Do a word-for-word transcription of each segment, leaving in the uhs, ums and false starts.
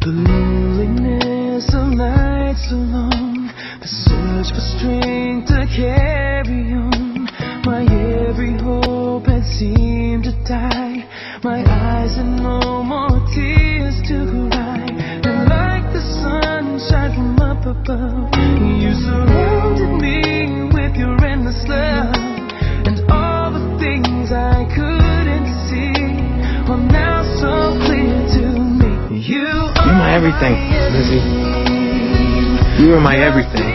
The loneliness of nights so long, the search for strength to carry on. My every hope had seemed to die. My eyes had no more tears to cry. And like the sunshine from up above, you surrounded me with your endless love. And all the things I couldn't see are now so clear to me. You are You're my everything, Lizzie. You are my everything.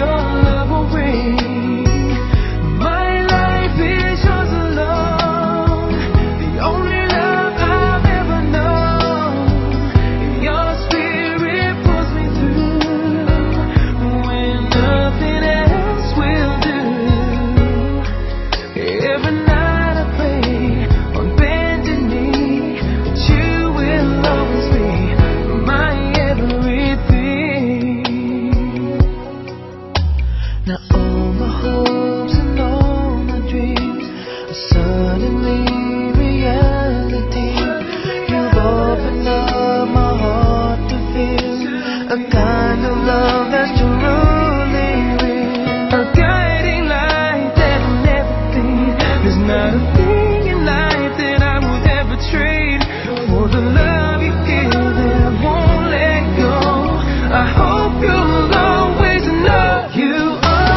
Now all my hopes and all my dreams are suddenly reality. You've opened up my heart to feel a kind of love that's truly real, a guiding light that will never fade. There's not a thing in life that I would ever trade for the love you give that won't let go. I hope you'll always know you.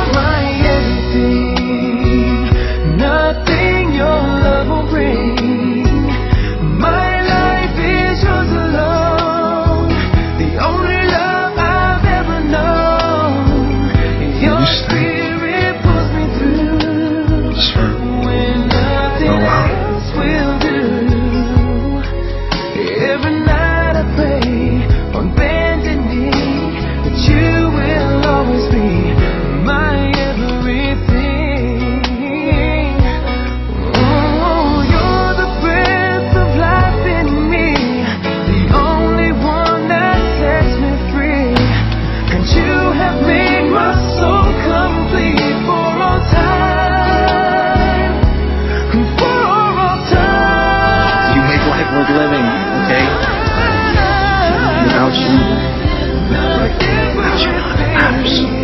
Living, okay? Without you, without you, nothing matters.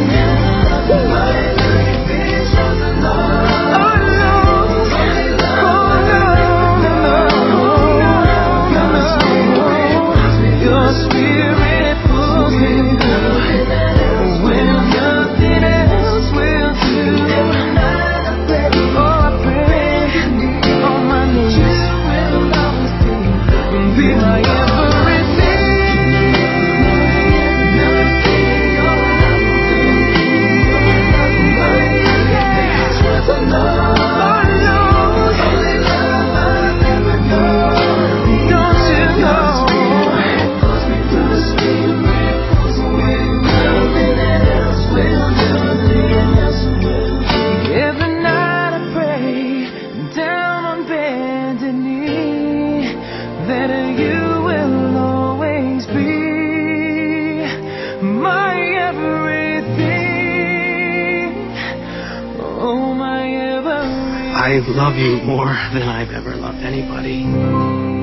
Your spirit pulls me through when nothing else will do. Oh, I pray on my knees. Be my everything. Every night I pray down on bended knee that you will always be my everything. Oh, my everything. I love you more than I've ever loved anybody.